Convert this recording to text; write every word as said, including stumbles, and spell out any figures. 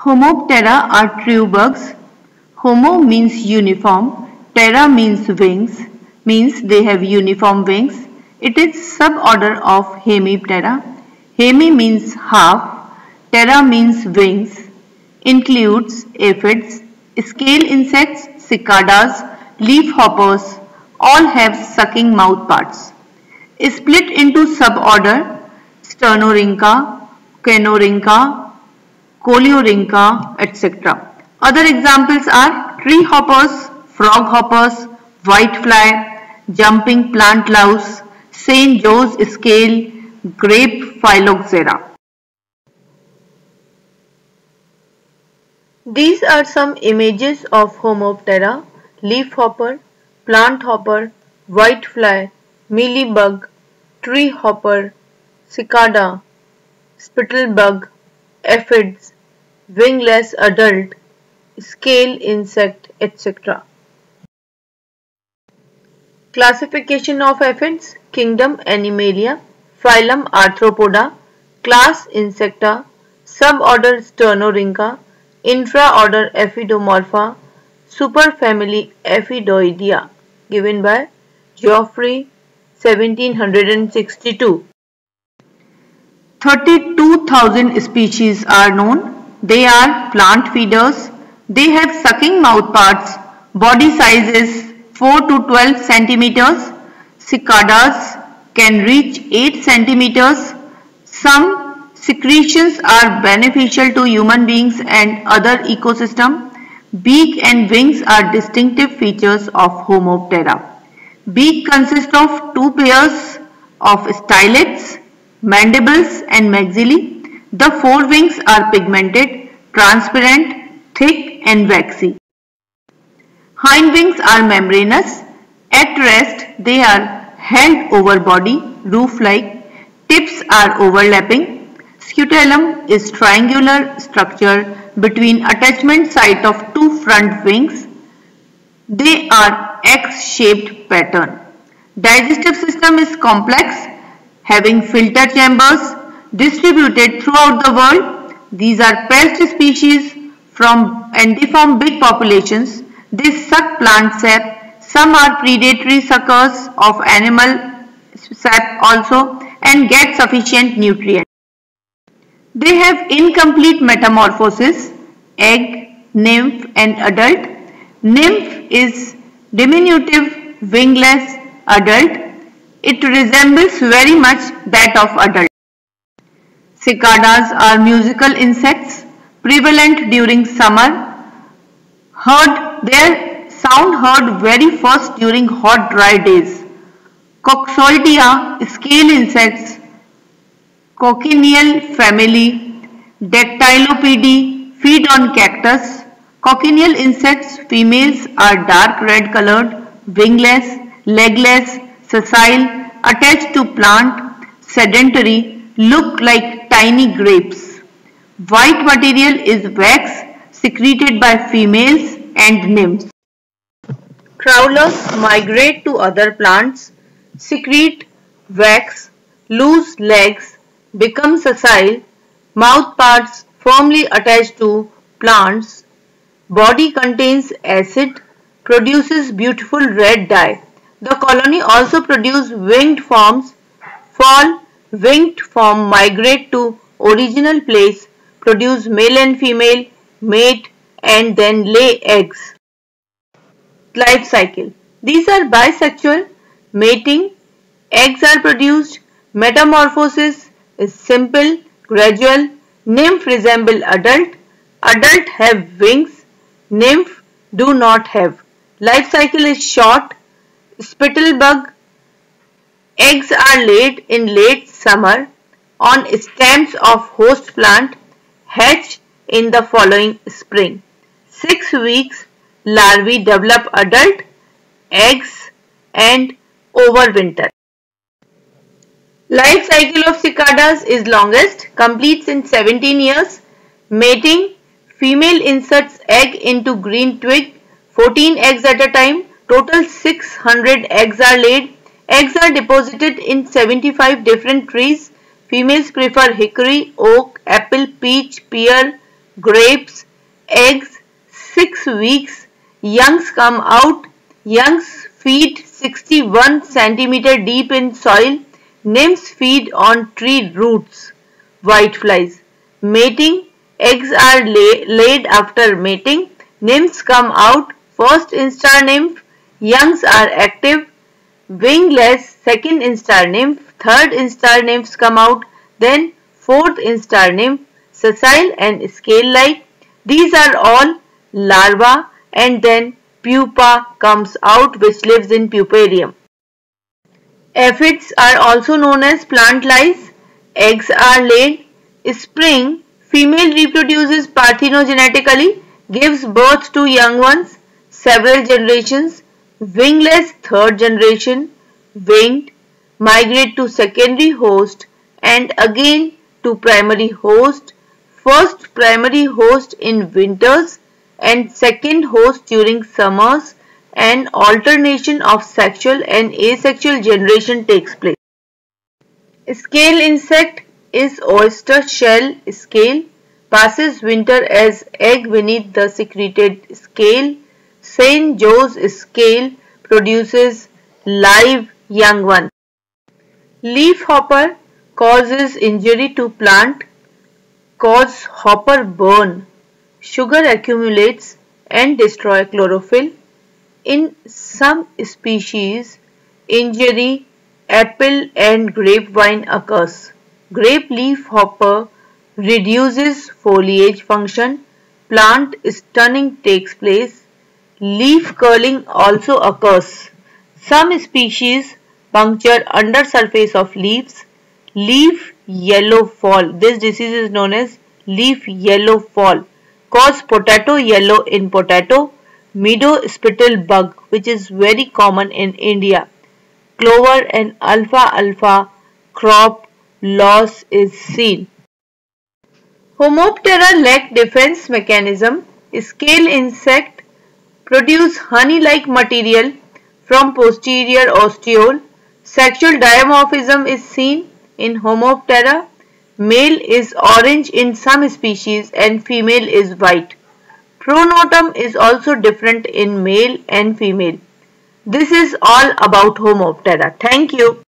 Homoptera are true bugs. Homo means uniform, ptera means wings, means they have uniform wings. It is suborder of Hemiptera. Hemi means half, ptera means wings, includes aphids, scale insects, cicadas, leaf hoppers, all have sucking mouth parts. Split into suborder Sternorhyncha, Caenorhyncha, Coleorhyncha, et cetera. Other examples are tree hoppers, frog hoppers, whitefly, jumping plant louse, Saint Joe's scale, grape phylloxera. These are some images of Homoptera, leaf hopper, plant hopper, whitefly, mealybug, tree hopper, cicada, spittlebug, aphids, wingless adult, scale insect, et cetera. Classification of aphids: Kingdom Animalia, Phylum Arthropoda, Class Insecta, Suborder Sternorhyncha, Infraorder Aphidomorpha, Superfamily Aphidoidea, given by Geoffroy, seventeen sixty-two. thirty-two thousand species are known. They are plant feeders. They have sucking mouth parts. Body size is four to twelve centimeters. Cicadas can reach eight centimeters. Some secretions are beneficial to human beings and other ecosystem. Beak and wings are distinctive features of Homoptera. Beak consists of two pairs of stylets, mandibles and maxillae. The forewings are pigmented, transparent, thick and waxy. Hindwings are membranous. At rest, they are held over body, roof-like. Tips are overlapping. Scutellum is triangular structure between attachment site of two front wings. They are X-shaped pattern. Digestive system is complex, having filter chambers distributed throughout the world. These are pest species from and they form big populations. They suck plant sap. Some are predatory suckers of animal sap also and get sufficient nutrients. They have incomplete metamorphosis, egg, nymph and adult. Nymph is diminutive, wingless, adult. It resembles very much that of adult. Cicadas are musical insects, prevalent during summer. Heard their sound heard very first during hot dry days. Coxoidea, scale insects, cochineal family, Dactylopeidae, feed on cactus. Cochineal insects, females are dark red colored, wingless, legless, sessile, attached to plant, sedentary, look like tiny grapes. White material is wax secreted by females and nymphs. Trawlers migrate to other plants, secrete wax, lose legs, become sessile, mouth parts firmly attached to plants, body contains acid, produces beautiful red dye. The colony also produce winged forms, fall, winged form migrate to original place, produce male and female, mate and then lay eggs. Life cycle. These are bisexual, mating, eggs are produced, metamorphosis is simple, gradual, nymph resemble adult, adult have wings, nymph do not have. Life cycle is short, spittlebug, eggs are laid in late summer on stems of host plant, hatch in the following spring. Six weeks, larvae develop adult eggs and overwinter. Life cycle of cicadas is longest, completes in seventeen years. Mating, female inserts egg into green twig, fourteen eggs at a time, total six hundred eggs are laid. Eggs are deposited in seventy-five different trees. Females prefer hickory, oak, apple, peach, pear, grapes, eggs, six weeks, youngs come out, youngs feed sixty-one centimeter deep in soil, nymphs feed on tree roots, whiteflies. Mating, eggs are lay, laid after mating, nymphs come out, first instar nymph, youngs are active, wingless, second instar nymph, third instar nymphs come out, then fourth instar nymph, sessile and scale-like. These are all larvae, and then pupa comes out which lives in puparium. Aphids are also known as plant lice. Eggs are laid. Spring, female reproduces parthenogenetically, gives birth to young ones, several generations. Wingless, third generation. Winged, migrate to secondary host and again to primary host. First primary host in winters and second host during summers, and alternation of sexual and asexual generation takes place. Scale insect is oyster shell scale, passes winter as egg beneath the secreted scale. Saint Joe's scale produces live young ones. Leaf hopper causes injury to plant, cause hopper burn, sugar accumulates and destroy chlorophyll. In some species, injury apple and grapevine occurs. Grape leaf hopper reduces foliage function, plant stunning takes place, leaf curling also occurs. Some species puncture undersurface of leaves, leaf yellow fall. This disease is known as leaf yellow fall. Cause potato yellow in potato, meadow spittle bug which is very common in India. Clover and alfalfa crop loss is seen. Homoptera lack defense mechanism. Scale insect produce honey-like material from posterior ostiole. Sexual dimorphism is seen in Homoptera. Male is orange in some species and female is white. Pronotum is also different in male and female. This is all about Homoptera. Thank you.